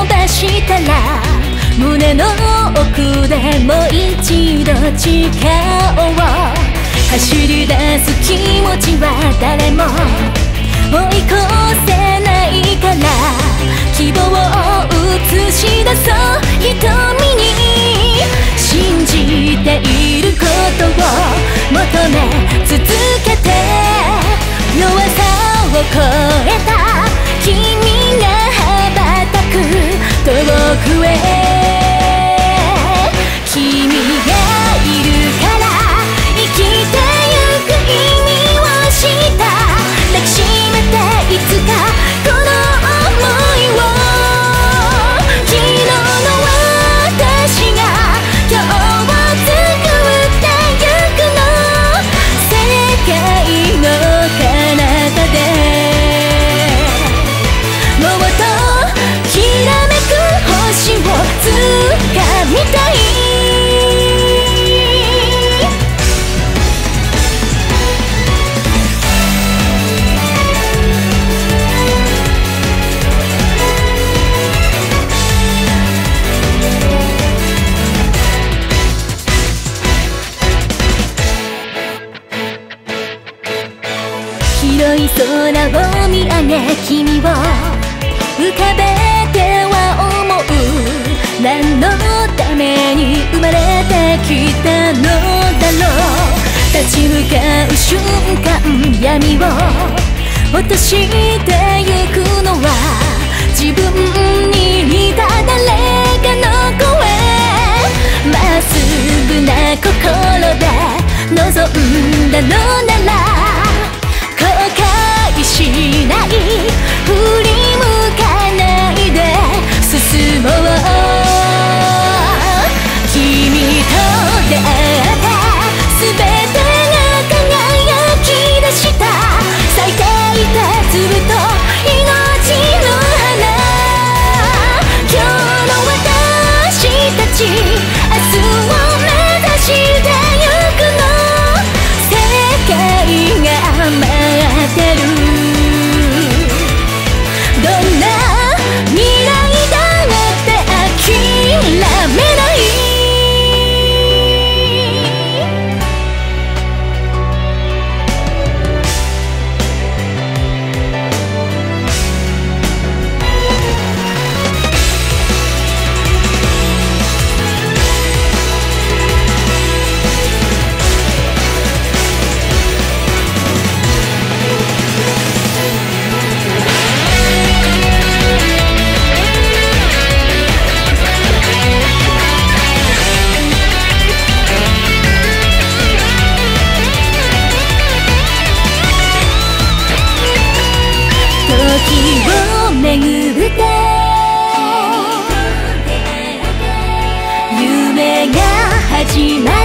ばしたら胸の奥でもう一度誓おう。走り出す気持ちは誰も追い越せないから、希望を映し出そう瞳に。信じていることを求め続けて、弱さを超えた君が羽ばたく遠くへ。君がいるから生きてゆく意味を知った。抱きしめていつかこの想いを。昨日の私が今日を作ってゆくの。世界の彼方でもっときらめく星を掴みたい。広い空を見上げ君を浮かべては思う。何のために生まれてきたのだろう。立ち向かう瞬間闇を落としてゆくのは自分に似た誰かの声。まっすぐな心で望んだのなら後悔しない、振り向かないで進もう。君と出会って全てが輝き出した。咲いていてずっと命の花。今日の私たち明日を目指してゆくの。世界が待ってる。どんな未来だって諦めない。巡って夢が始まる。